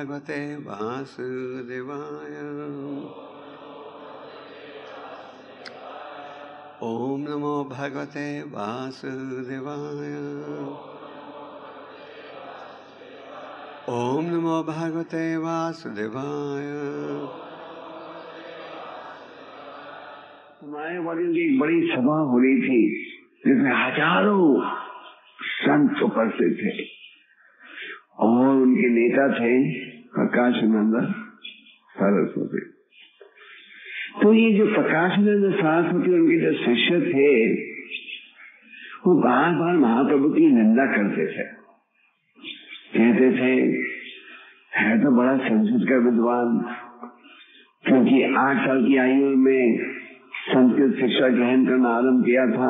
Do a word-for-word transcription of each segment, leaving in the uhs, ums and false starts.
भगवते वासुदेवाय। ओम नमो भगवते वासुदेवाय। ओम नमो भगवते वासुदेवाय। मायावादियों की एक बड़ी सभा हो रही थी जिसमें हजारों संत उपस्थित थे और उनके नेता थे प्रकाशानंद सरस्वती। तो ये जो प्रकाशानंद सरस्वती उनके जो शिष्य थे वो बार बार महाप्रभु की निंदा करते थे। कहते थे है तो बड़ा संस्कृत का विद्वान, क्योंकि आठ साल की आयु में संस्कृत शिक्षा ग्रहण करना आरंभ किया था।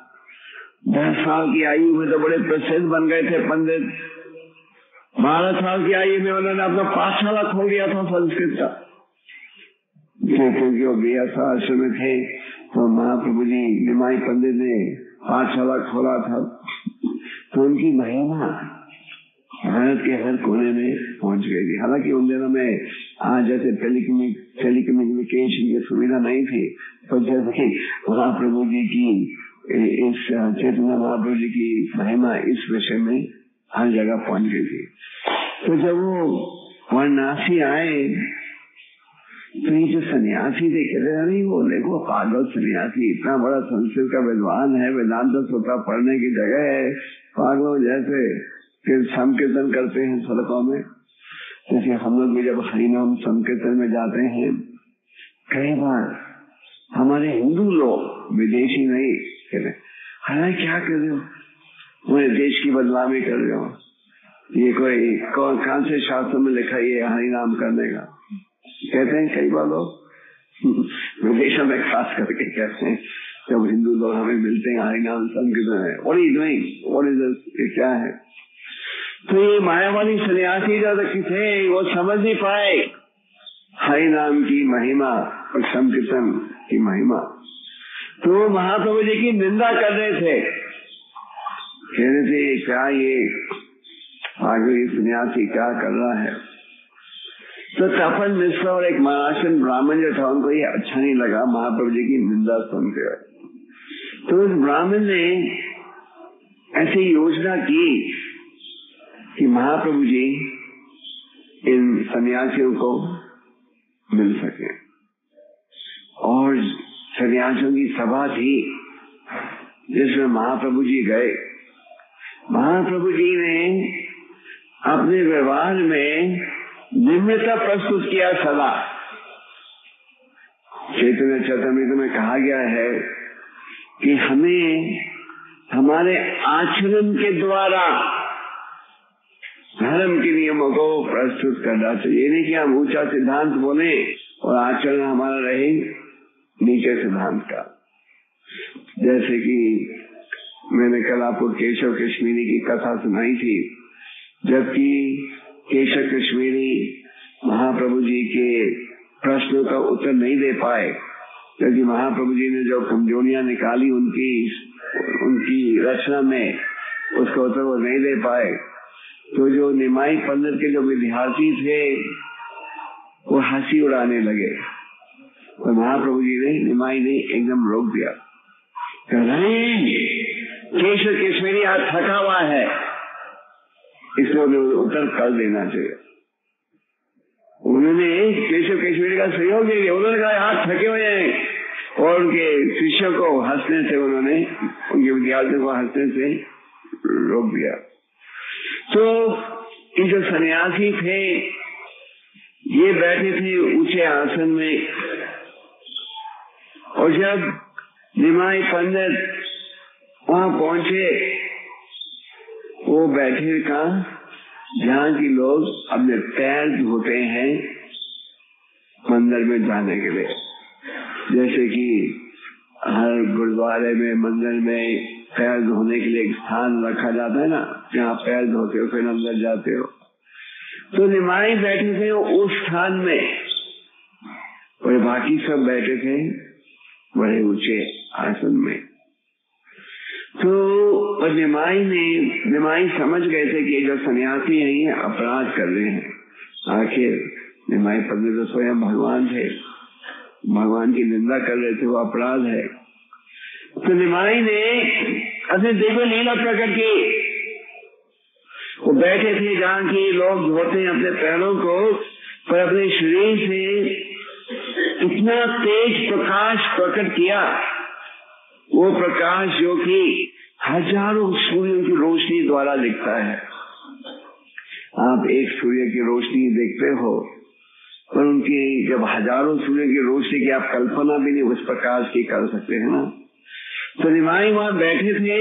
दस साल की आयु में तो बड़े प्रसिद्ध बन गए थे पंडित। बारह साल की आयु में उन्होंने अपना पाठशाला खोल दिया था संस्कृत का, क्योंकि वो गृहस्थ में थे। तो महाप्रभु जी निमाई पंडित ने पाठशाला खोला था। तो उनकी महिमा भारत के हर कोने में पहुंच गई थी। हालांकि उन दिनों में आज जैसे टेलीकम्युनिकेशन की सुविधा नहीं थी, तो जैसे महाप्रभु जी की इस चैतन्य महाप्रभु जी की महिमा इस विषय में हर जगह पहुंच गई थी। तो जब वो वाराणसी आए तो ये जो सन्यासी थे कहते नहीं वो देखो पागल सन्यासी, इतना बड़ा संस्कृत का विद्वान है, वेदांत सूत्र पढ़ने की जगह है, पागलों जैसे संकीर्तन करते हैं सड़कों में। जैसे हम लोग भी जब हरिनाम संकीर्तन में जाते हैं, कई बार हमारे हिंदू लोग, विदेशी नहीं कहते हालांकि क्या कर रहे हो, पूरे देश की बदनामी कर रहे हो, ये कोई कौन कौन से शास्त्र में लिखा ये हरिनाम करने का, कहते हैं कई बार लोग विदेशों में खास करके कहते हैं जब हिंदू लोग हमें मिलते हैं हरिनाम संकीर्तन है, what is doing, what is this, ये क्या है। तो ये मायावादी सन्यासी जो थे वो समझ नहीं पाए हरि नाम की महिमा और संकीर्तन की महिमा। तो महाप्रभु जी की निंदा कर रहे थे, कह रहे थे क्या ये आगे सन्यासी क्या कर रहा है। तो तपन मिश्र और एक महाराष्ट्र ब्राह्मण जो था उनको ये अच्छा नहीं लगा महाप्रभु जी की निंदा सुनते हुए। तो उस ब्राह्मण ने ऐसी योजना की कि महाप्रभु जी इन सन्यासियों को मिल सके, और सन्यासियों की सभा थी जिसमें महाप्रभु जी गए। महाप्रभु जी ने अपने व्यवहार में निम्रता प्रस्तुत किया सदा। चैतन्य चरितामृत में कहा गया है कि हमें हमारे आचरण के द्वारा धर्म के नियमों को प्रस्तुत करना चाहिए। नहीं कि हम ऊंचा सिद्धांत बोले और आचरण हमारा रहे नीचे सिद्धांत का। जैसे कि मैंने कल आपको केशव कश्मीरी की कथा सुनाई थी, जबकि केशव कश्मीरी महाप्रभु जी के प्रश्नों का उत्तर नहीं दे पाए, क्योंकि महाप्रभु जी ने जो कमजोरियां निकाली उनकी उनकी रचना में, उसका उत्तर वो नहीं दे पाए। तो जो निमाई पंडित के जो विद्यार्थी थे वो हंसी उड़ाने लगे, तो महाप्रभु जी ने निमाई ने एकदम रोक दिया। केशव कश्मीरी आज थका हुआ है, इसलिए उन्हें उत्तर कर देना चाहिए। उन्होंने केशव कश्मीरी का सहयोग नहीं दिया। उन्होंने कहा आज थके हुए हैं, और उनके शिष्यों को हंसने से उन्होंने उनके विद्यार्थियों को हंसने से रोक दिया। तो ये जो सन्यासी थे ये बैठे थे ऊंचे आसन में, और जब निमाई पंडित वहां पहुंचे वो बैठे कहा जहाँ की लोग अपने पैर धोते हैं मंदिर में जाने के लिए। जैसे कि हर गुरुद्वारे में मंदिर में पैर धोने के लिए एक स्थान रखा जाता है ना, जहाँ पैर धोते हो फिर अंदर जाते हो। तो निमाई बैठे थे उस स्थान में, और बाकी सब बैठे थे बड़े ऊंचे आसन में। तो निमाई ने निमाई समझ गए थे कि जो सन्यासी हैं ये अपराध कर रहे हैं, आखिर निमाई पंडित तो स्वयं भगवान थे, भगवान की निंदा कर रहे थे, वो अपराध है। तो निमाई ने अपने दिव्य लीला प्रकट की। वो बैठे थे जहाँ की लोग धोते हैं अपने पैरों को, पर अपने शरीर से इतना तेज प्रकाश प्रकट किया, वो प्रकाश जो कि हजारों सूर्यों की रोशनी द्वारा दिखता है। आप एक सूर्य की रोशनी देखते हो, पर उनकी जब हजारों सूर्य की रोशनी की आप कल्पना भी नहीं उस प्रकाश की कर सकते हैं ना। तो निमाई वहां बैठे थे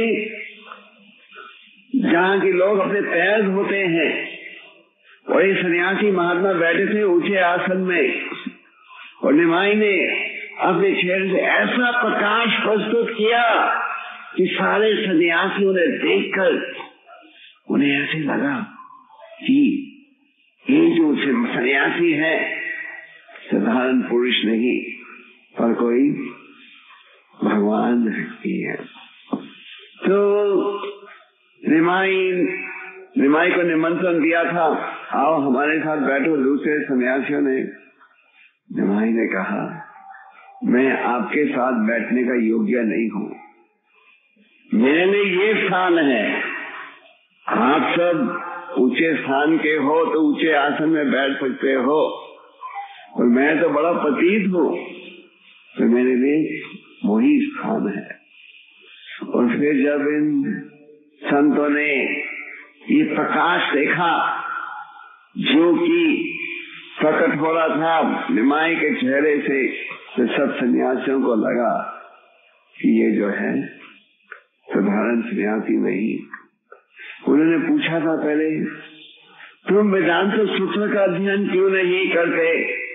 जहाँ के लोग अपने पैर धोते हैं, और ये सन्यासी महात्मा बैठे थे ऊंचे आसन में, और निमाई ने अपने चेहरे से ऐसा प्रकाश प्रस्तुत किया कि सारे सन्यासियों ने देखकर उन्हें ऐसे लगा कि ये जो सन्यासी है साधारण पुरुष नहीं, पर कोई भगवान व्यक्ति है। तो निमाई निमाई को निमंत्रण दिया था, आओ हमारे साथ बैठो। दूसरे सन्यासियों ने, निमाई ने कहा, मैं आपके साथ बैठने का योग्य नहीं हूँ, मेरे लिए ये स्थान है, आप सब ऊंचे स्थान के हो तो ऊंचे आसन में बैठ सकते हो, और मैं तो बड़ा पतित हूँ, तो मेरे लिए वही स्थान है। और फिर जब इन संतों ने ये प्रकाश देखा जो कि प्रकट हो रहा था निमाई के चेहरे से, तो सब सन्यासियों को लगा कि ये जो है साधारण सन्यासी नहीं। उन्होंने पूछा था पहले, तुम वेदांत सूत्र का अध्ययन क्यों नहीं करते?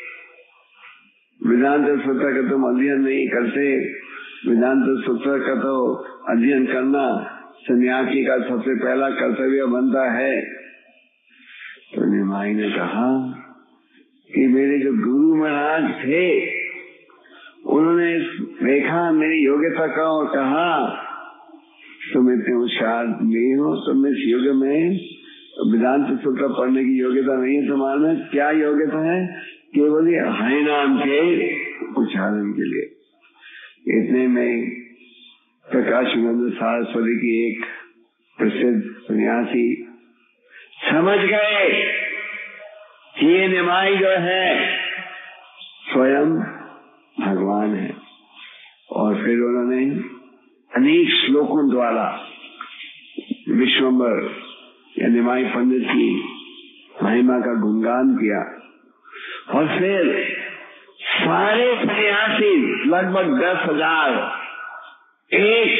वेदांत सूत्र का तुम अध्ययन नहीं करते, वेदांत सूत्र का तो अध्ययन करना सन्यासी का सबसे पहला कर्तव्य बनता है। तो निमाई ने कहा कि मेरे जो गुरु महाराज थे उन्होंने देखा मेरी योग्यता का और कहा तुम इतने होशियार नहीं हो, तुम इस युग में वेदांत सूत्र पढ़ने की योग्यता नहीं है, तुम्हारे में क्या योग्यता है? केवल ये हरि नाम के उच्चारण के लिए। इतने में प्रकाशानंद सरस्वती की एक प्रसिद्ध सन्यासी समझ गए कि ये निमाई जो है स्वयं भगवान है, और फिर उन्होंने अनेक श्लोकों द्वारा विश्वम्बर या निमाई पंडित की महिमा का गुणगान किया। और फिर सारे सन्यासी लगभग दस हजार एक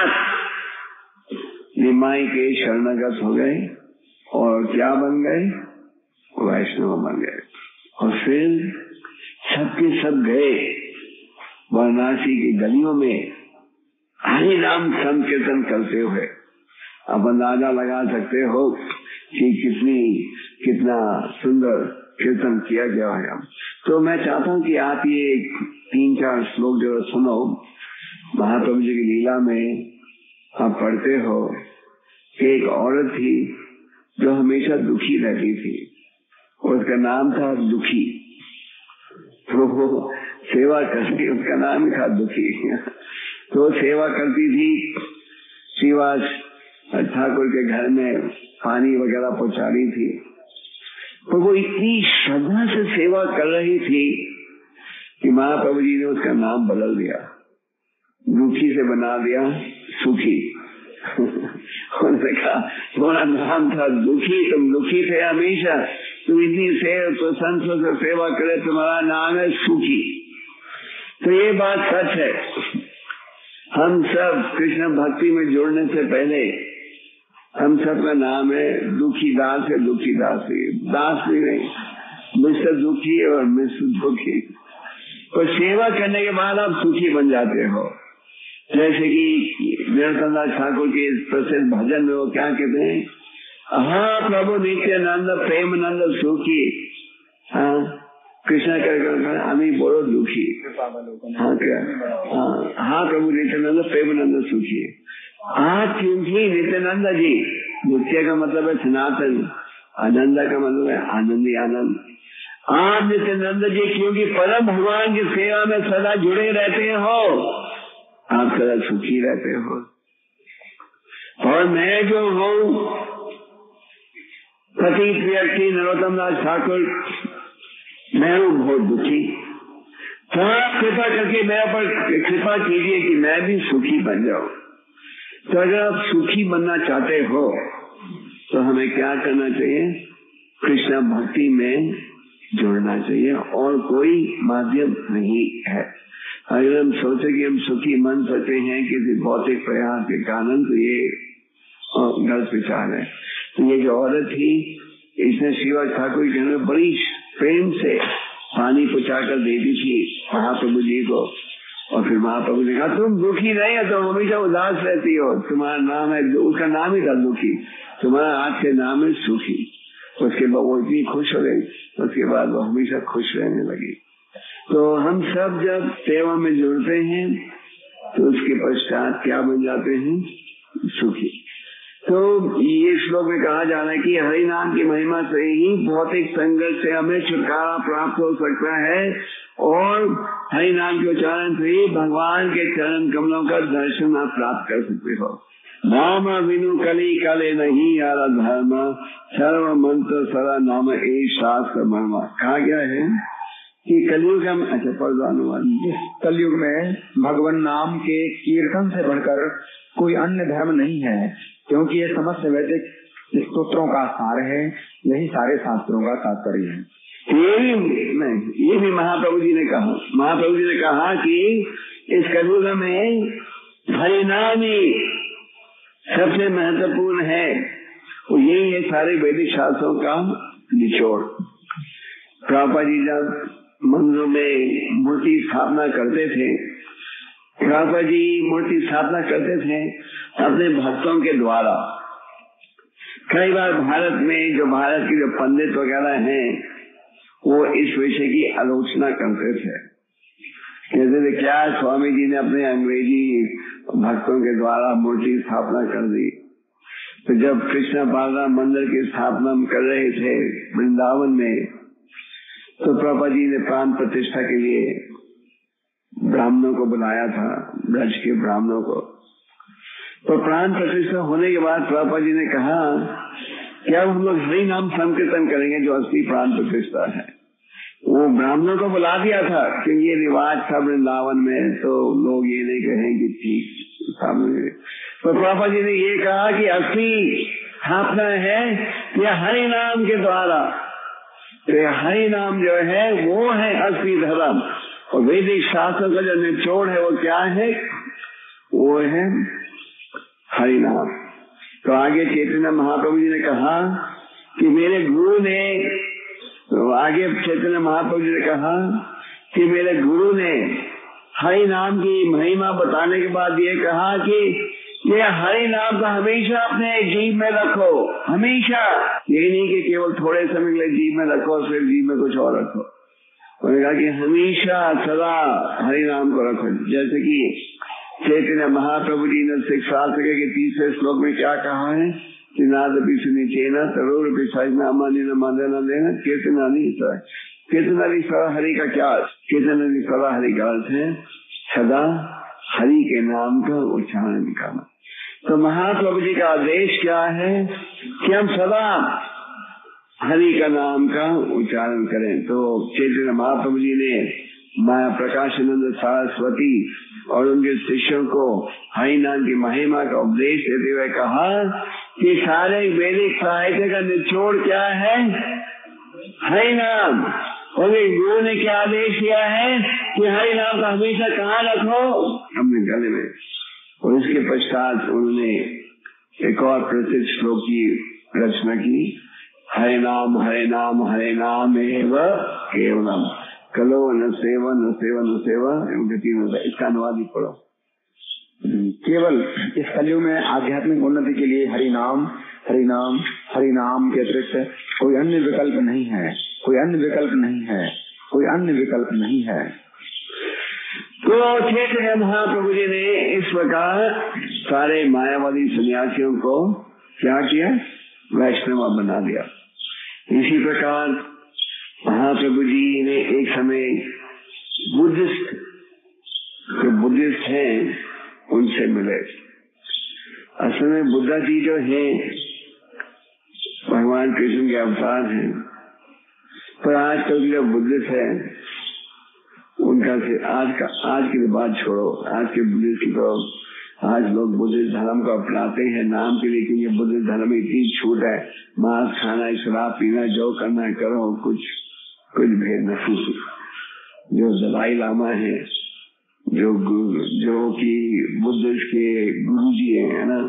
साथ निमाई के शरणागत हो गए और क्या बन गए? वैष्णव बन गए। और फिर सबके सब गए वाराणसी की गलियों में हरि नाम संकीर्तन करते हुए। अब अंदाजा लगा सकते हो कि कितनी कितना सुंदर कीर्तन किया गया है। तो मैं चाहता हूँ कि आप ये तीन चार श्लोक जो सुनो। महाप्रभु जी की लीला में आप पढ़ते हो कि एक औरत थी जो हमेशा दुखी रहती थी, उसका नाम था दुखी। तो वो सेवा करती, उसका नाम था दुखी। तो सेवा करती थी, श्रीवास ठाकुर के घर में पानी वगैरह पहुंचा रही थी। तो वो इतनी श्रद्धा से सेवा कर रही थी कि महाप्रभु जी ने उसका नाम बदल दिया, दुखी से बना दिया सुखी। उन्होंने कहा तुम्हारा नाम था दुखी, तुम दुखी थे हमेशा, तुम इतनी से तो संतों से सेवा करे, तुम्हारा नाम है सुखी। तो ये बात सच है। हम सब कृष्ण भक्ति में जुड़ने से पहले हम सब का नाम है दुखी दास है, दुखी दास है, दास भी नहीं, मिस्टर दुखी और मिस्टर दुखी। तो सेवा करने के बाद आप सुखी बन जाते हो। जैसे कि वीरचंद्र ठाकुर के प्रसिद्ध भजन में वो क्या कहते हैं, हाँ प्रभु नित्यानंद प्रेमानंद सुखी, हाँ कृष्ण कर हमी बोलो दुखी, हाँ क्या हाँ हाँ प्रभु नित्यानंद प्रेमानंद सुखी। आज क्योंकि नित्यानंद जी, नित्य का मतलब है सनातन, आनंद का मतलब है आनंदी आनंद। आप नित्यानंद जी क्योंकि परम भगवान की सेवा में सदा जुड़े रहते हो, आप सदा सुखी रहते हो। और मैं जो हूँ पतित व्यक्ति नरोत्तम दास ठाकुर, मैं हूँ बहुत दुखी। तो आप कृपा करके मेरे पर कृपा कीजिए कि मैं भी सुखी बन जाऊं। तो अगर आप सुखी बनना चाहते हो तो हमें क्या करना चाहिए? कृष्ण भक्ति में जुड़ना चाहिए, और कोई माध्यम नहीं है। अगर हम सोचे कि हम सुखी बन सकते हैं किसी भौतिक प्रयास के कारण, तो ये गलत विचार है। तो ये जो औरत थी, इसने शिवा ठाकुर के घर में बड़ी प्रेम से पानी पहुँचा कर देती थी महाप्रभु जी को। और फिर महाप्रभु ने कहा तुम दुखी नहीं हो, तुम हमेशा उदास रहती हो, तुम्हारा नाम है, उसका नाम ही था दुखी, तुम्हारा आज के नाम है सुखी। उसके बाद वो इतनी खुश हो गई, उसके बाद वो हमेशा खुश रहने लगी। तो हम सब जब सेवा में जुड़ते हैं तो उसके पश्चात क्या बन जाते हैं? सुखी। तो ये श्लोक में कहा जा रहा है कि हरि नाम की महिमा से ही भौतिक संघर्ष से हमें छुटकारा प्राप्त हो सकता है, और हरि नाम के उच्चारण से ही भगवान के चरण कमलों का दर्शन आप प्राप्त कर सकते हो। नाम विनु कली कले नहीं यारा धर्म, सर्व मंत्र सरा नाम ए शास्त्र मर्म। कहा गया है कि कलयुग हम अच्छा पढ़वानुवाद इस कलयुग में भगवान नाम के कीर्तन से बढ़कर कोई अन्य धर्म नहीं है, क्योंकि ये समस्त वैदिक स्तोत्रों का सार है, यही सारे शास्त्रों का तात्पर्य है। ये भी नहीं, ये भी महाप्रभु जी ने कहा। महाप्रभु जी ने कहा कि इस कलयुग में हरिनाम ही सबसे महत्वपूर्ण है, और यही है सारे वैदिक शास्त्रों का निचोड़। प्रभुपाद जी जब मंदिरों में मूर्ति स्थापना करते थे, प्रभुपाद जी मूर्ति स्थापना करते थे अपने भक्तों के द्वारा। कई बार भारत में जो भारत के जो पंडित वगैरह हैं, वो इस विषय की आलोचना करते थे। कहते थे क्या स्वामी जी ने अपने अंग्रेजी भक्तों के द्वारा मूर्ति स्थापना कर दी। तो जब कृष्ण बालराम मंदिर की स्थापना कर रहे थे वृंदावन में, तो प्रभुपाद जी ने प्राण प्रतिष्ठा के लिए ब्राह्मणों को बुलाया था, ब्रज के ब्राह्मणों को। तो प्राण प्रतिष्ठा होने के बाद प्रभुपाद जी ने कहा कि अब हम लोग हरि नाम संकीर्तन करेंगे, जो असली प्राण प्रतिष्ठा है। वो ब्राह्मणों को बुला दिया था कि ये रिवाज था वृंदावन में, तो लोग ये नहीं कहेंगे ठीक सामने। तो प्रभुपाद जी ने ये कहा कि असली स्थापना है ये हरि नाम के द्वारा। तो हरि नाम जो है वो है असली धर्म, और वैदिक शास्त्र का जो निचोड़ है वो क्या है? वो है हरि नाम। तो आगे चैतन्य महाप्रभु जी ने कहा कि मेरे गुरु ने, तो आगे चैतन्य महाप्रभु जी ने कहा कि मेरे गुरु ने हरि नाम की महिमा बताने के बाद ये कहा कि ये हरि नाम का हमेशा अपने जीव में रखो, हमेशा। ये नहीं कि केवल थोड़े समय के लिए जीव में रखो और फिर जीव में कुछ और रखो। उन्होंने कहा कि हमेशा सदा हरि नाम को रखो। जैसे कि चैतन्य महाप्रभु जी ने शिक्षा सके के तीसरे श्लोक में क्या कहा है कि नाद पिछुनी चेना तरोर पिछाना मानी न मानना लेना कीर्तना नहीं सर। कीर्तना भी सदा हरि का क्या? कीर्तना भी सदा हरि का अर्थ है सदा हरि के नाम का उच्चारण करना। तो महाप्रभु जी का आदेश क्या है कि हम सदा हरि का नाम का उच्चारण करें। तो चैतन्य महाप्रभु जी ने माया प्रकाशानंद सरस्वती और उनके शिष्यों को हरि नाम की महिमा का उपदेश देते हुए कहा कि सारे वैदिक साहित्य का निचोड़ क्या है? हरि नाम। और गुरु ने क्या आदेश दिया है कि हरि नाम का हमेशा कहाँ रखो? अपने गले में। और इसके पश्चात उन्होंने एक और प्रसिद्ध श्लोक की रचना की, हरे नाम हरे नाम हरे नाम एव केवलम कलो न सेवा न सेवा न सेवा गति न। इसका अनुवाद ही पढ़ो। केवल इस कलयुग में आध्यात्मिक उन्नति के लिए हरि नाम हरि नाम हरि नाम के अतिरिक्त कोई अन्य विकल्प नहीं है, कोई अन्य विकल्प नहीं है, कोई अन्य विकल्प नहीं है। तो चैतन्य महाप्रभु जी ने इस प्रकार सारे मायावादी सन्यासियों को क्या किया? वैष्णव बना दिया। इसी प्रकार महाप्रभु जी ने एक समय बुद्धिस्ट जो बुद्धिस्ट हैं उनसे मिले। असल में बुद्धा जी जो है भगवान कृष्ण के अवतार हैं, पर आजकल के जो बुद्धिस्ट है उनका से आज का आज की बात छोड़ो। आज के बुद्धिस्ट की तो आज लोग बुद्धिस्ट धर्म को अपनाते हैं नाम के लिए, क्योंकि बुद्धिस्ट धर्म में इतनी छूट है, मांस खाना, शराब पीना, जो करना करो, कुछ कुछ भेद नहीं। जो दलाई लामा है, जो गुरु जो कि बुद्धिस्ट के गुरु जी है ना,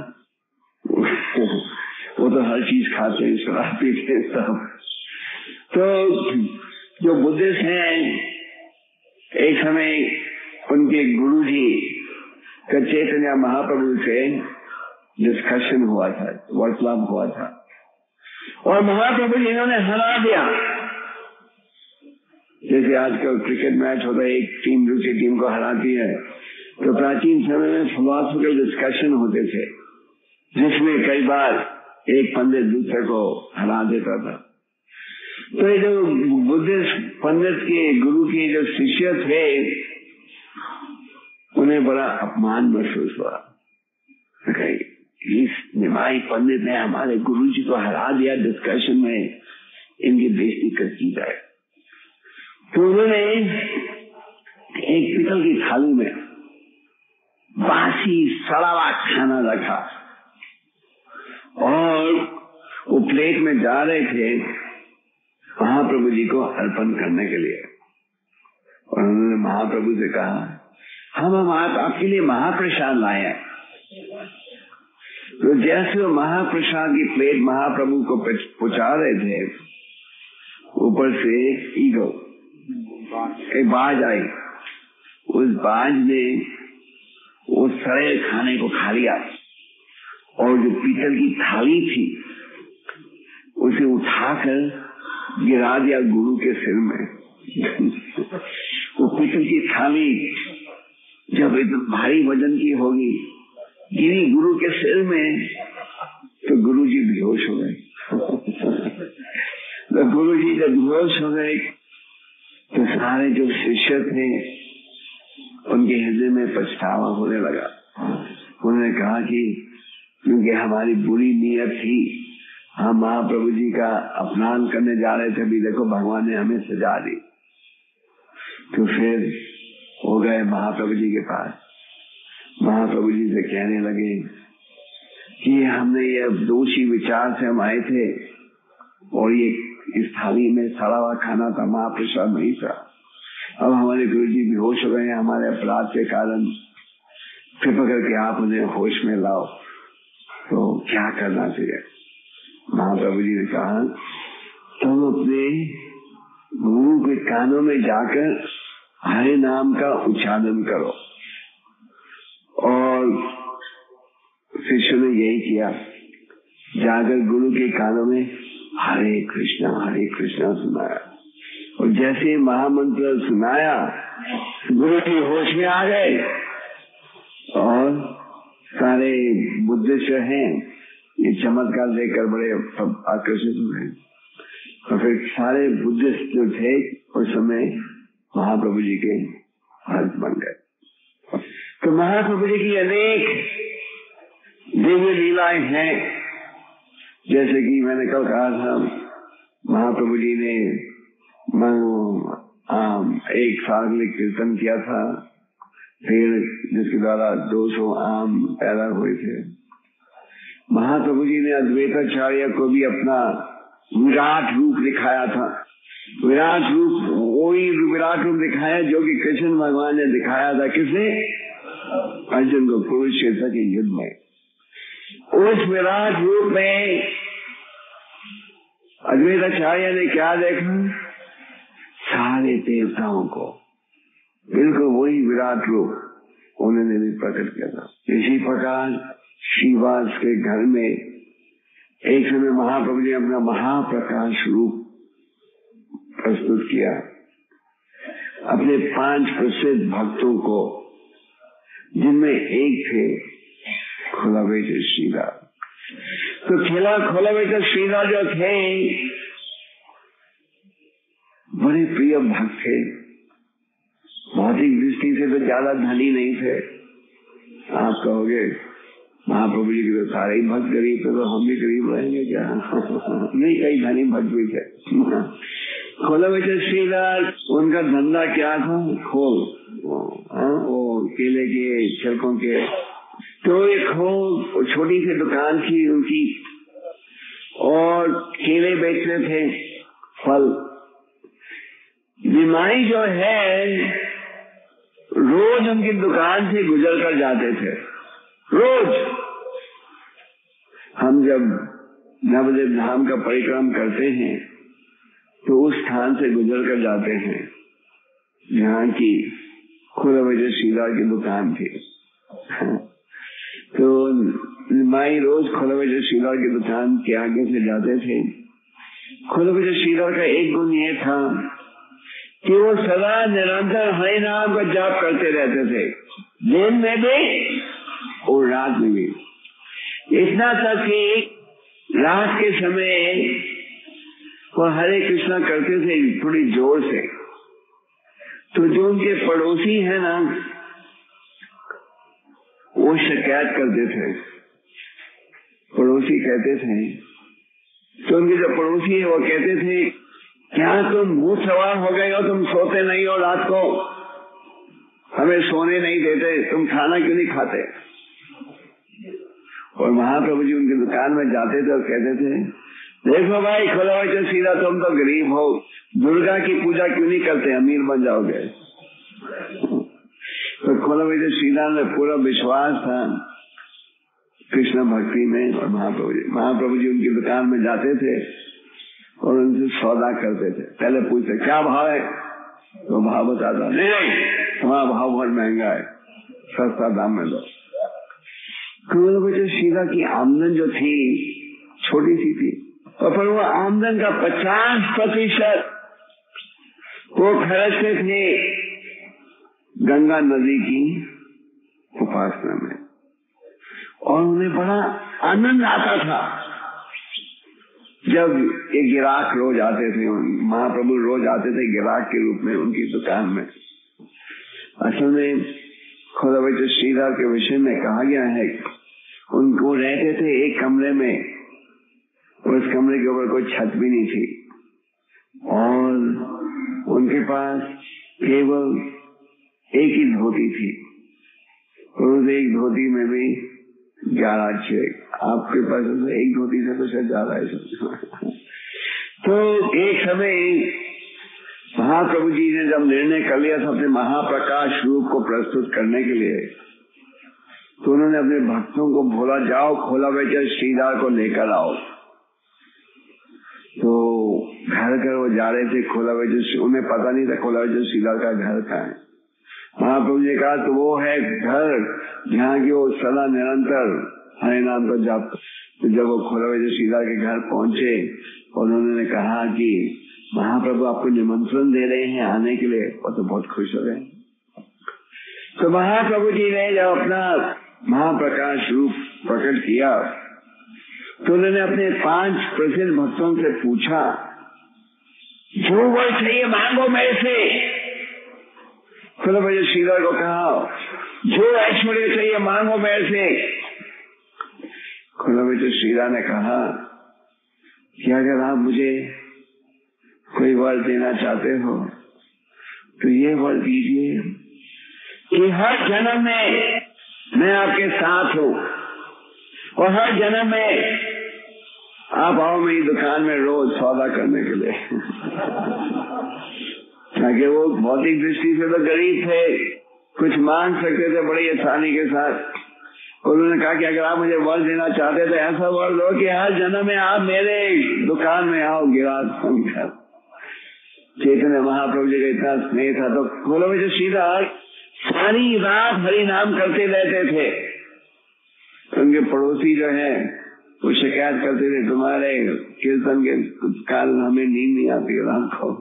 वो तो हर चीज खाते हैं, शराब पीते हैं सब। तो जो बुद्धिस्ट हैं, एक समय उनके गुरु जी का चैतन्य महाप्रभु से डिस्कशन हुआ था, वार्तालाप हुआ था, और महाप्रभु जी इन्होंने हरा दिया। जैसे आजकल क्रिकेट मैच होता है, एक टीम दूसरी टीम को हराती है, तो प्राचीन समय में फिलॉसफिकल डिस्कशन होते थे, जिसमें कई बार एक पंडित दूसरे को हरा देता था। तो ये जो बुद्धिस्ट पंडित के गुरु के जो शिष्य थे, उन्हें बड़ा अपमान महसूस हुआ। इस निमाई पंडित ने हमारे गुरु जी को हरा दिया डिस्कशन में, इनकी बेइज्जती कर की जाए। तो उन्होंने एक पितल की थाली में बासी सड़ा हुआ खाना रखा और वो प्लेट में जा रहे थे महाप्रभु जी को अर्पण करने के लिए। और उन्होंने महाप्रभु से कहा, हम हम आप, आपके लिए महाप्रसाद लाए हैं। तो जैसे वो महाप्रसाद की प्लेट महाप्रभु को पहुंचा रहे थे, ऊपर से ईगो एक बाज आई। उस बाज ने उस सड़े खाने को खा लिया और जो पीतल की थाली थी उसे उठाकर गिरा दिया गुरु के सिर में। वो पीतल की थाली जब एकदम भारी वजन की होगी, गिरी गुरु के सिर में, तो गुरु जी बेहोश हो गए। तो गुरु जी जब बेहोश हो गए तो सारे जो शिष्य थे उनके हृदय में पछतावा होने लगा। उन्होंने कहा कि क्योंकि हमारी बुरी नीयत थी, हम महाप्रभु जी का अपमान करने जा रहे थे, अभी देखो भगवान ने हमें सजा दी। तो फिर हो गए महाप्रभु जी के पास। महाप्रभु जी से कहने लगे कि हमने ये दोषी विचार से हम आए थे और ये इस थाली में सड़ा हुआ खाना था, महाप्रसाद नहीं था। अब हमारे गुरु जी बेहोश हो गए हैं हमारे अपराध के कारण, कृपा करके आप उन्हें होश में लाओ। तो क्या करना चाहिए? महाप्रभु जी ने कहा, तुम अपने गुरु के कानों में जाकर हरे नाम का उच्चारण करो। और शिष्य ने यही किया, जाकर गुरु के कानों में हरे कृष्णा हरे कृष्णा सुनाया। और जैसे महामंत्र सुनाया, गुरु जी होश में आ गए और सारे बुद्धिस्ट हैं ये चमत्कार देखकर बड़े आकर्षित हुए। और फिर सारे बुद्धिस्ट जो थे उस समय महाप्रभु जी के भक्त बन गए। तो महाप्रभु जी की अनेक दिव्य लीलाएं हैं। जैसे कि मैंने कल कहा था, महाप्रभु जी ने आम एक सार्वजनिक कीर्तन किया था, फिर जिसके द्वारा दो सौ आम पैदा हुए थे। महाप्रभु जी ने अद्वैताचार्य को भी अपना विराट रूप दिखाया था। विराट रूप वही विराट रूप दिखाया जो कि कृष्ण भगवान ने दिखाया था। किसने? अर्जुन को कुरुक्षेत्र के युद्ध में। उस विराट रूप में अद्वैताचार्य ने क्या देखा? सारे देवताओं को, बिल्कुल वही विराट रूप उन्होंने भी प्रकट किया था। इसी प्रकार श्रीवास के घर में एक समय महाप्रभु जी अपना महाप्रकाश रूप प्रस्तुत किया अपने पांच प्रसिद्ध भक्तों को, जिनमें एक थे खोलावेच श्रीला। तो खेला खोलावेच श्रीला जो थे बड़े प्रिय भक्त थे, भौतिक दृष्टि से तो ज्यादा धनी नहीं थे। आप कहोगे महाप्रभु जी के तो सारे ही भक्त गरीब थे, तो हम भी गरीब रहेंगे क्या? नहीं, कई धनी भक्त भी थे। खोलवेचर श्रीदास, उनका धंधा क्या था? खोल, वो केले के छिलकों के। तो एक खोल छोटी सी दुकान थी उनकी, और केले बेचते थे, फल। निमाई जो है रोज उनकी दुकान से गुजर कर जाते थे, रोज। हम जब नवद्वीप धाम का परिक्रम करते हैं तो उस स्थान से गुजर कर जाते हैं जहाँ की खोलवेचर श्रीदास की दुकान थी। तो माई रोज खोलवेचर श्रीदास की दुकान के आगे से जाते थे। खोलवेचर श्रीदास का एक गुण ये था कि वो सदा निरंतर हरि नाम का जाप करते रहते थे, दिन में भी और रात में भी। इतना तक कि रात के समय वो हरे कृष्णा करते थे थोड़ी जोर से, तो जो उनके पड़ोसी है ना, वो शिकायत करते थे। पड़ोसी कहते थे, तो उनके जो पड़ोसी है वो कहते थे, क्या तुम भूत सवार हो गए हो? तुम सोते नहीं हो रात को, हमें सोने नहीं देते, तुम खाना क्यों नहीं खाते? और महाप्रभु जी उनकी दुकान में जाते थे और कहते थे, देखो भाई खोलवेचर श्रीदास, तुम तो गरीब हो, दुर्गा की पूजा क्यों नहीं करते? अमीर बन जाओगे। तो खोलवेचर श्रीदास में पूरा विश्वास था कृष्ण भक्ति में। और महाप्रभु जी महाप्रभु जी उनकी दुकान में जाते थे और उनसे सौदा करते थे। पहले पूछते क्या भाव है, तो भाव बताता, नहीं नहीं तुम्हारा भाव बहुत महंगा है, सस्ता दाम में दो। खोलवेचर श्रीदास की आमदन जो थी छोटी सी थी, और पर वो आमदन का पचास प्रतिशत वो खर्चते थे गंगा नदी की उपासना में। और उन्हें बड़ा आनंद आता था जब ये गिराक रोज आते थे, महाप्रभु रोज आते थे गिराक के रूप में उनकी दुकान में। असल में खोलवेचर श्रीदास के विषय में कहा गया है, उनको रहते थे एक कमरे में, उस कमरे के ऊपर कोई छत भी नहीं थी, और उनके पास केवल एक ही धोती थी, और उस एक धोती में भी ग्यारह छेद। आपके पास एक धोती से तो शायद ज्यादा है। तो एक समय महाप्रभु जी ने जब निर्णय कर लिया था अपने महाप्रकाश रूप को प्रस्तुत करने के लिए, तो उन्होंने अपने भक्तों को बोला, जाओ खोलवेचर श्रीदास को लेकर आओ। तो घर घर वो जा रहे थे खोलवेचर, उन्हें पता नहीं था खोलवेचर श्रीदास का घर कहाँ है। महाप्रभु जी ने कहा, तो वो है घर जहाँ की वो सदा निरंतर हरे नाम का जाप। तो जब वो खोलवेचर श्रीदास के घर पहुंचे और उन्होंने कहा कि महाप्रभु आपको निमंत्रण दे रहे हैं आने के लिए, वो तो बहुत खुश हो गए। तो महाप्रभु जी ने जब अपना महाप्रकाश रूप प्रकट किया, तो उन्होंने अपने पांच प्रसिद्ध भक्तों से पूछा, जो वो चाहिए मांगो मेरे से। खोलवेचर श्रीदास को कहा, जो ऐश्वर्य चाहिए मांगो मेरे से। खोलवेचर श्रीदास ने कहा कि अगर आप मुझे कोई वर देना चाहते हो तो ये वर दीजिए कि हर जन्म में मैं आपके साथ हूँ, और हर जन्म में आप आओ मेरी दुकान में रोज सौदा करने के लिए। ताकि वो भौतिक दृष्टि से तो गरीब थे, कुछ मांग सकते थे बड़ी आसानी के साथ। उन्होंने कहा कि अगर आप मुझे वर देना चाहते तो ऐसा वर दो कि हर जन्म में आप मेरे दुकान में आओ गिरास बनकर। चैतन्य महाप्रभु जी का इतना स्नेह था। तो खोलवेचर श्रीदास सारी रात हरि नाम करते रहते थे। उनके पड़ोसी जो है वो शिकायत करते थे, तुम्हारे कीर्तन के कारण हमें नींद नहीं आती रात को।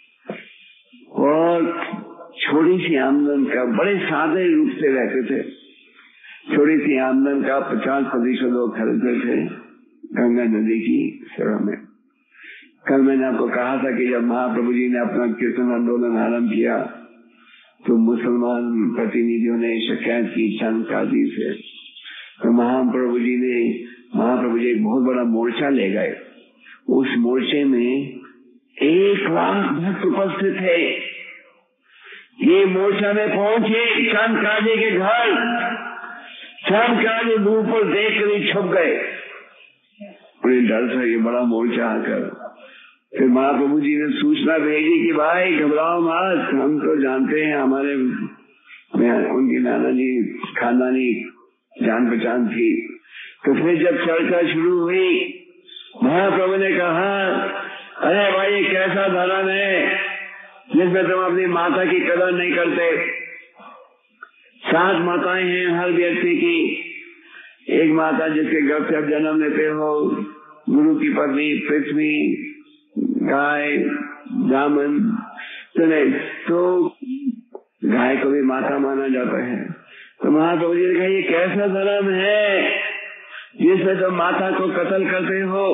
और छोटी सी आमदन का, बड़े सादे रूप से रहते थे, छोटी सी आमदन का पचास प्रतिशत लोग खरीदते थे गंगा नदी की सेवा में। कल मैंने आपको कहा था कि जब महाप्रभु जी ने अपना कीर्तन आंदोलन आरंभ किया तो मुसलमान प्रतिनिधियों ने शिकायत की चंद काजी से, तो महाप्रभु जी ने महाप्रभु जी एक बहुत बड़ा मोर्चा ले गए। उस मोर्चे में एक लाख भक्त उपस्थित थे। ये मोर्चा में पहुंचे चंद काजी के घर, चंद काजी दूर पर देख कर ही छुप गए। उन्हें डर था ये बड़ा मोर्चा आकर। फिर महाप्रभु जी ने सूचना भेजी कि भाई घबराओ मत, हम तो जानते हैं, हमारे उनकी नाना जी खानदानी जान पहचान थी। तो फिर जब चर्चा शुरू हुई, महाप्रभु ने कहा, अरे भाई ये कैसा धर्म है जिसमें तुम अपनी माता की कदर नहीं करते। सात माताएं हैं हर व्यक्ति की। एक माता जिसके गर्भ से आप जन्म लेते हो, गुरु की पत्नी, पृथ्वी, गाय, जामन, तो गाय को भी माता माना जाता है। तो महाप्रभु जी ने कहा ये कैसा धर्म है जिसमें तो माता को कत्ल करते हो।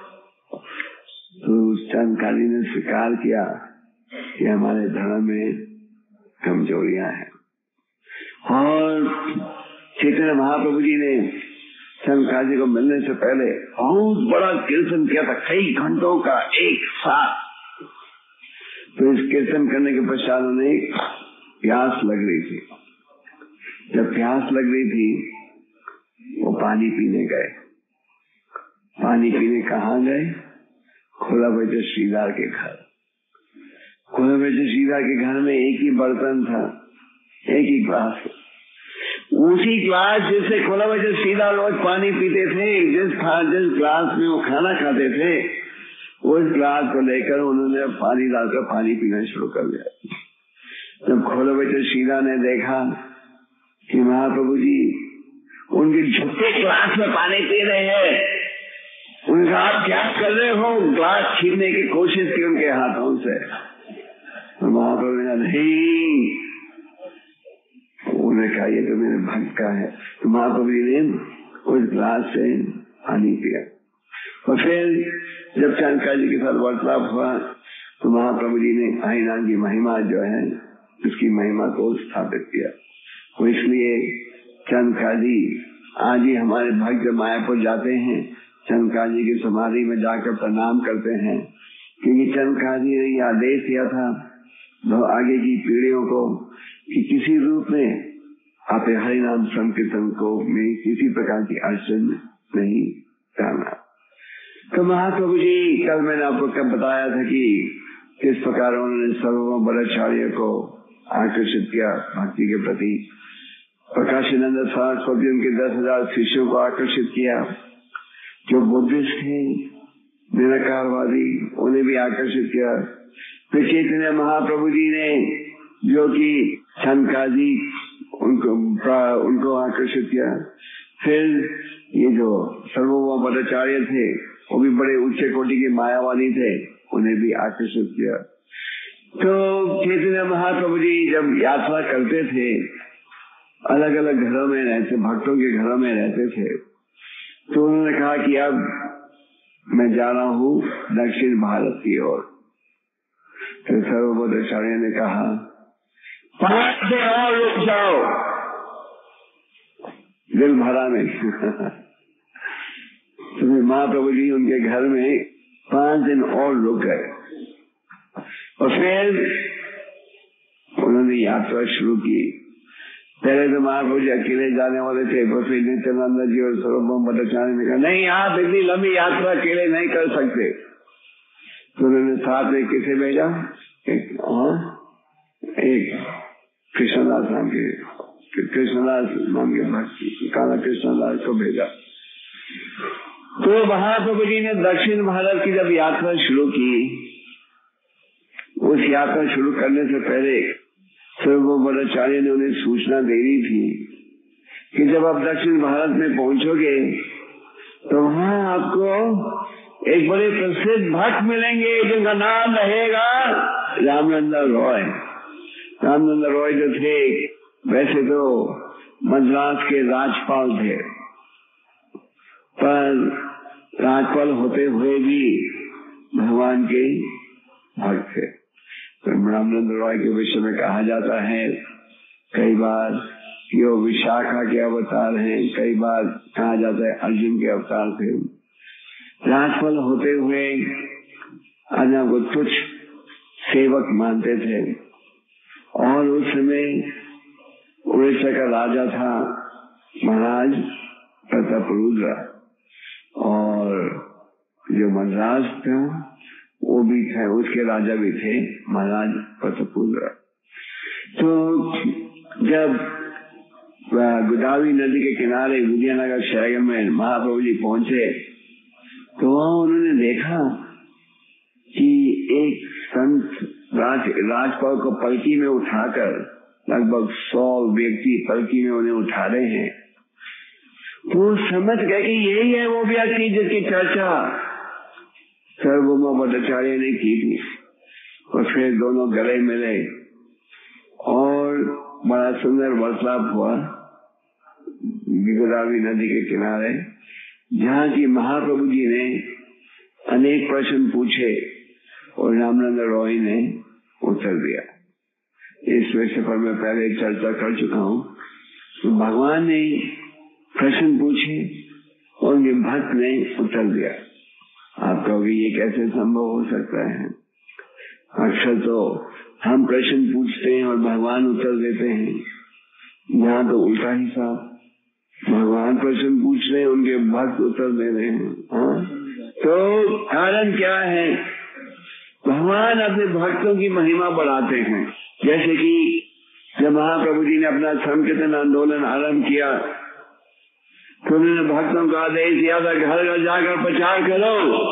तो चंद काली ने स्वीकार किया कि हमारे धर्म में कमजोरियां हैं। और चैतन्य महाप्रभु जी ने चंद काजी को मिलने से पहले बहुत बड़ा कीर्तन किया था, कई घंटों का एक साथ। तो इस कीर्तन करने के पश्चात उन्हें प्यास लग रही थी। जब प्यास लग रही थी वो पानी पीने गए। पानी पीने कहाँ गए? खोला बैठे श्रीधर के घर। खोला बैठे श्रीधर के घर में एक ही बर्तन था, एक ही ग्लास। उसी ग्लास जिससे खोला बैठे श्रीधर रोज पानी पीते थे, जिस जिस ग्लास में वो खाना खाते थे, उस ग्लास को लेकर उन्होंने पानी डालकर पानी पीना शुरू कर दिया। जब खोला बैठे श्रीधर ने देखा कि महाप्रभु जी उनके झुके ग्लास में पानी पी रहे हैं, उन्होंने कहा आप क्या कर रहे हो? ग्लास छीनने की कोशिश की उनके हाथों से। तो महाप्रभु ने कहा नहीं, उन्होंने कहा ये तो मेरे भक्त का है। तो महाप्रभु जी ने उस ग्लास से पानी पिया। और फिर जब चंद्रिका जी के साथ वार्तालाप हुआ तो महाप्रभु जी ने हरिनाम की महिमा जो है उसकी महिमा को स्थापित किया। वो इसलिए चंद्रिका जी आज ही हमारे भक्त जब मायापुर जाते हैं, चंद्रिका जी की समाधि में जाकर प्रणाम करते हैं, क्योंकि चंद्रिका जी ने ये आदेश दिया था आगे की पीढ़ियों को कि किसी रूप में आप हरिनाम संकीर्तन को में किसी प्रकार की अड़चन नहीं करना। तो महाप्रभु जी कल मैंने आपको कब बताया था कि किस प्रकार उन्होंने सर्वभौम बलाचार्य को आकर्षित किया भक्ति के प्रति। प्रकाशानंद सरस्वती उनके दस हजार शिष्यों को आकर्षित किया। जो बुद्धिस्ट थे, निराकारवादी, उन्हें भी आकर्षित किया। फिर चैतन्य महाप्रभु जी ने जो कि चंद्रिका जी उनको उनको आकर्षित किया। फिर ये जो सर्वभौम बलाचार्य थे वो भी बड़े उच्च कोटि के मायावादी थे, उन्हें भी आकर्षित किया। तो चैतन्य महाप्रभु जी जब यात्रा करते थे, अलग अलग घरों में रहते, भक्तों के घरों में रहते थे, तो उन्होंने कहा कि अब मैं जा रहा हूँ दक्षिण भारत की ओर। तो सर्वभौम बलाचार्य ने कहा पांच दिन और रुक जाओ। दिल भरा नहीं। तो महाप्रभु जी उनके घर में पांच दिन और रुक गए और फिर उन्होंने यात्रा शुरू की। पहले तो महाप्रभु जी अकेले जाने वाले थे, फिर नित्यानंद जी और सर्वभौम बलाचार्य ने कहा नहीं, आप इतनी लंबी यात्रा अकेले नहीं कर सकते। तो उन्होंने साथ में किसे भेजा? एक और एक कृष्णदास नाम के कृष्णदास नाम के भक्त काला कृष्णदास को भेजा। तो महाप्रभु जी ने दक्षिण भारत की जब यात्रा शुरू की, उस यात्रा शुरू करने से पहले सर्वभौम बलाचार्य ने उन्हें सूचना दे दी थी कि जब आप दक्षिण भारत में पहुंचोगे तो वहाँ आपको एक बड़े प्रसिद्ध भक्त मिलेंगे जिनका नाम रहेगा रामनंदा रॉय। रामनंदा रॉय जो थे वैसे तो मद्रास के राज्यपाल थे, पर राज्यपाल होते हुए भी भगवान के भक्त थे। तो रामानंद रॉय के विषय में कहा जाता है कई बार कि वो विशाखा के अवतार हैं, कई बार कहा जाता है अर्जुन के अवतार थे। राजफल होते हुए अन्य को तुच्छ सेवक मानते थे। और उस समय उड़ीसा का राजा था महाराज प्रतापरुद्र, और जो मद्रास था वो भी थे, उसके राजा भी थे महाराज प्रतापरुद्र। तो जब गोदावरी नदी के किनारे विजयनगर शहर में महाप्रभु जी पहुंचे तो वहां उन्होंने देखा कि एक संत राज राजपाल को पलकी में उठाकर लगभग सौ व्यक्ति पलकी में उन्हें उठा रहे हैं। तो समझ गए कि यही है वो व्यक्ति जिसकी चर्चा सर्वभौम भट्टाचार्य ने की थी। और फिर दोनों गले मिले और बड़ा सुंदर वार्तालाप हुआ गोदावरी नदी के किनारे, जहाँ की महाप्रभु जी ने अनेक प्रश्न पूछे और रामानंद रॉय ने उत्तर दिया। इस विषय पर मैं पहले चर्चा कर चुका हूँ। तो भगवान ने प्रश्न पूछे और उनके भक्त ने उत्तर दिया। आप कहोगे ये कैसे संभव हो सकता है? अक्सर तो हम प्रश्न पूछते हैं और भगवान उत्तर देते हैं, यहाँ तो उल्टा ही साहब, भगवान प्रश्न पूछ रहे हैं, उनके भक्त उत्तर दे रहे हैं। हाँ? तो कारण क्या है? भगवान अपने भक्तों की महिमा बढ़ाते हैं। जैसे कि जब महाप्रभु जी ने अपना संकीर्तन आंदोलन आरंभ किया तो उन्होंने भक्तों का आदेश दिया था घर घर जाकर प्रचार करो।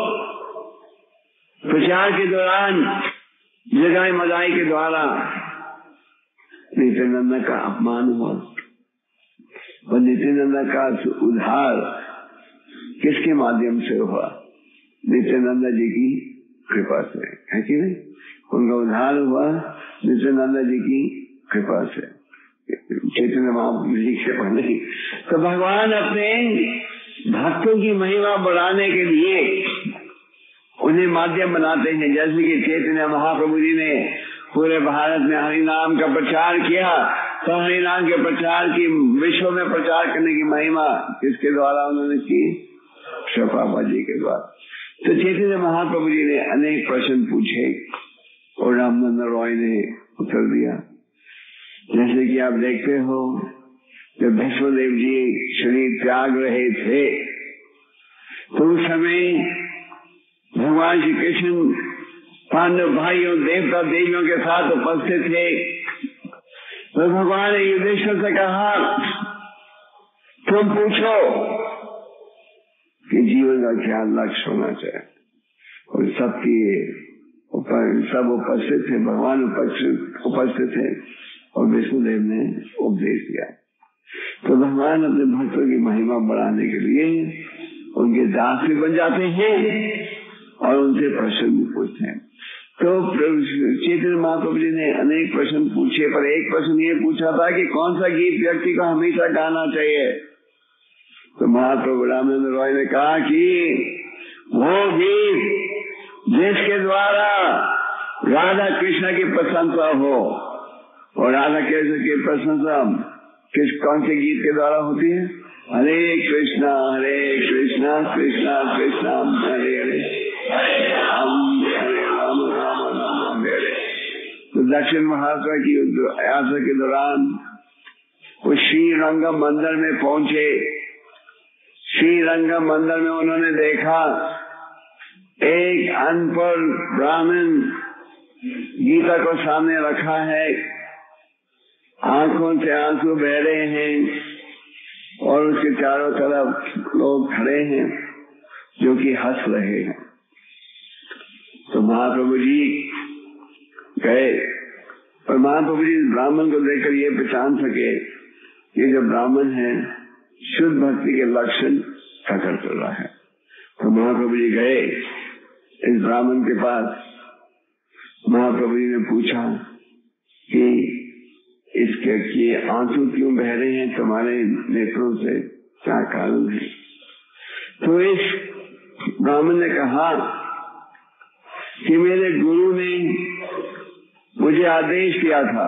प्रचार के दौरान जगाई मदाई के द्वारा नित्यानंद का अपमान हुआ, और नित्यानंद का उद्धार किसके माध्यम से हुआ? नित्यानंद जी की कृपा से, है कि नहीं? उनका उद्धार हुआ नित्यानंद जी की कृपा से, चैतन्य महाप्रभु जी की कृपा नहीं। तो भगवान अपने भक्तों की महिमा बढ़ाने के लिए उन्हें माध्यम बनाते हैं। जैसे कि चैतन्य महाप्रभु जी ने पूरे भारत में हरि नाम का प्रचार किया, तो हरि नाम के प्रचार की विश्व में प्रचार करने की महिमा किसके द्वारा उन्होंने की? बाबा जी के द्वारा। तो चैतन्य महाप्रभु जी ने अनेक प्रश्न पूछे और रामानंद रॉय ने उत्तर दिया। जैसे कि आप देखते हो जब भीष्मदेव जी शरीर त्याग रहे थे तो उस समय भगवान श्री कृष्ण पांडव भाइयों देवता देवियों के साथ उपस्थित थे। तो भगवान ने युधिष्ठिर से कहा तुम पूछो कि जीवन का क्या लक्ष्य होना चाहिए। और सबकी सब उपस्थित थे, भगवान उपस्थित उपस्थित थे और विष्णुदेव ने उपदेश दिया। तो भगवान अपने भक्तों की महिमा बढ़ाने के लिए उनके दास भी बन जाते हैं और उनसे प्रश्न भी पूछते हैं। तो चैतन्य महाप्रभु जी ने अनेक प्रश्न पूछे, पर एक प्रश्न ये पूछा था कि कौन सा गीत व्यक्ति को हमेशा गाना चाहिए। तो महाप्रभु रामानंद रॉय ने कहा कि वो गीत जिसके द्वारा राधा कृष्ण की प्रशंसा हो। और राधा कृष्ण की प्रशंसा किस कौन से गीत के द्वारा होती है? हरे कृष्णा हरे कृष्णा कृष्णा कृष्णा हरे हरे हरे राम हरे राम राम राम हरे हरे। तो दक्षिण महाराष्ट्र की यात्रा के दौरान वो श्री रंगम मंदिर में पहुंचे। श्री रंगम मंदिर में उन्होंने देखा एक अनपढ़ ब्राह्मण गीता को सामने रखा है, आंखों से आंसू बह रहे हैं और उसके चारों तरफ लोग खड़े हैं जो कि हंस रहे हैं। तो महाप्रभु जी गए और महाप्रभु जी ब्राह्मण को देखकर ये पहचान सके ये जो ब्राह्मण है शुद्ध भक्ति के लक्षण प्रकट कर रहा है। तो महाप्रभु जी गए इस ब्राह्मण के पास। महाप्रभु जी ने पूछा कि इसके किए आंसू क्यों बह रहे हैं तुम्हारे नेत्रों से, क्या कारण है? तो इस ब्राह्मण ने कहा कि मेरे गुरु ने मुझे आदेश किया था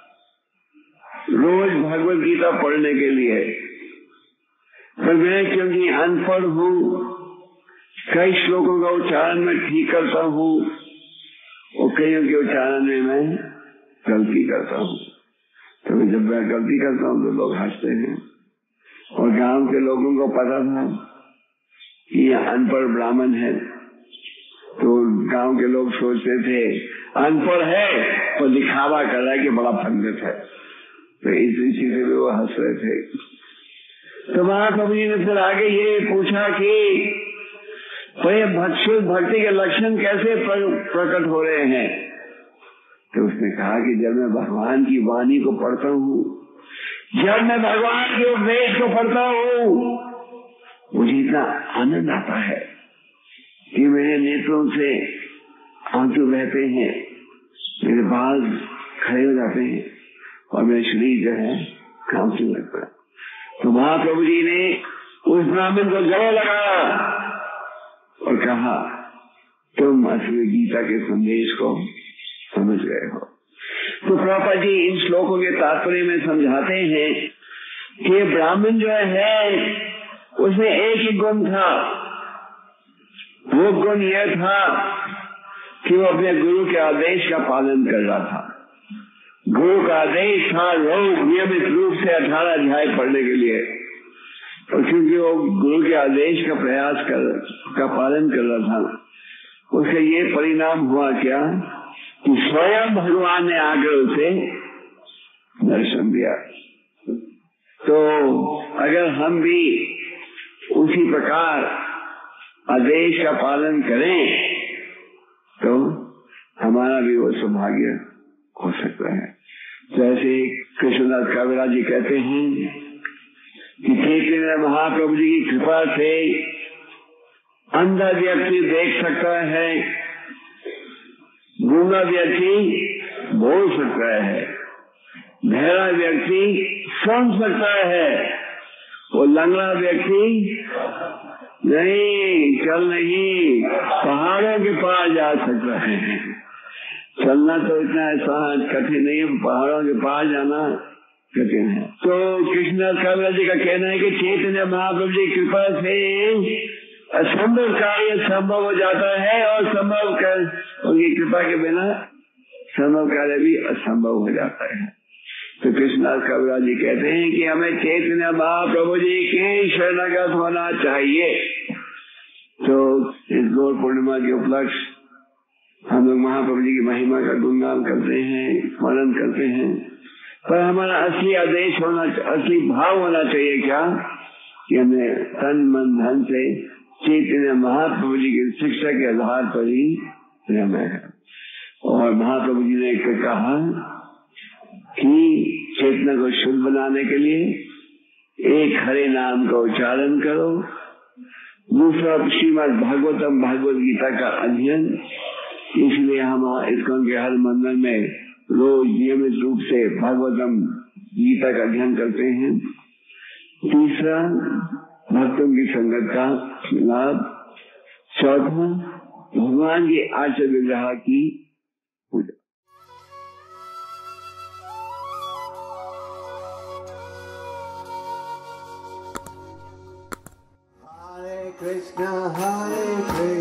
रोज भगवत गीता पढ़ने के लिए, पर मैं क्योंकि अनपढ़ हूँ, कई श्लोकों का उच्चारण मैं ठीक करता हूँ और कईयों के उच्चारण में मैं गलती करता हूँ। तो जब मैं गलती करता हूँ तो लोग हंसते हैं, और गांव के लोगों को पता था कि ये अनपढ़ ब्राह्मण है, तो गांव के लोग सोचते थे अनपढ़ है तो दिखावा कर रहा है कि बड़ा पंडित है, तो इसी से भी वो हंस रहे थे। तो महाप्रभु जी ने फिर आगे ये पूछा कि भक्ति भक्ति के लक्षण कैसे प्रकट हो रहे हैं। तो उसने कहा कि जब मैं भगवान की वाणी को पढ़ता हूँ, जब मैं भगवान के उपदेश को पढ़ता हूँ, मुझे इतना आनंद आता है कि मेरे नेत्रों से आंसू बहते हैं, मेरे बाल खड़े हो जाते हैं और मेरा शरीर जो है कांपने लगता है। तो महाप्रभु जी ने उस ब्राह्मण को गले लगाया और कहा, तुम असली गीता के संदेश को समझ गए हो। तो प्रभुपाद जी इन श्लोकों के तात्पर्य में समझाते हैं कि ब्राह्मण जो है उसमें एक ही गुण था, वो गुण यह था कि वो अपने गुरु के आदेश का पालन कर रहा था। गुरु का आदेश था रोज नियमित रूप से अठारह अध्याय पढ़ने के लिए, और क्योंकि वो गुरु के आदेश का प्रयास कर का पालन कर रहा था, उसका ये परिणाम हुआ क्या कि स्वयं भगवान ने आकर उसे दर्शन दिया। तो अगर हम भी उसी प्रकार आदेश का पालन करें तो हमारा भी वो सौभाग्य हो सकता है। जैसे कृष्णदास काविराज जी कहते हैं कि चैतन्य महाप्रभु जी की कृपा से अंधा व्यक्ति देख सकता है, गूंगा व्यक्ति बोल सकता है, बहरा व्यक्ति सुन सकता है, वो लंगड़ा व्यक्ति नहीं चल नहीं पहाड़ों के पार जा सकता है। चलना तो इतना आसान कठिन नहीं है, पहाड़ों के पार जाना कठिन है। तो कृष्णदास काविराज जी का कहना है कि चैतन्य महाप्रभु जी की कृपा से असंभव कार्य संभव हो जाता है, और संभव कर उनकी कृपा के बिना संभव कार्य भी असंभव हो जाता है। तो कृष्णदास काविराज जी कहते हैं कि हमें चैतन्य महाप्रभु जी के शरणागत होना चाहिए। तो इस गौर पूर्णिमा के उपलक्ष्य हम लोग महाप्रभु जी की महिमा का गुणगान करते हैं, स्मरण करते हैं, पर हमारा असली आदेश होना, असली भाव होना चाहिए क्या कि हमें तन मन धन से चैतन्य महाप्रभु जी की शिक्षा के आधार पर ही प्रेम है। और महाप्रभु जी ने कहा कि चेतना को शुद्ध बनाने के लिए एक हरे नाम का उच्चारण करो, दूसरा श्रीमद् भागवतम भागवत गीता का अध्ययन, इसलिए हम इस्कॉन के हर मंदिर में रोज नियमित रूप से भागवतम गीता का अध्ययन करते हैं। तीसरा भक्तों की संगत का लाभ। चौथा भगवान के आचार्य विग्रह की पूजा। हरे कृष्णा हरे कृष्णा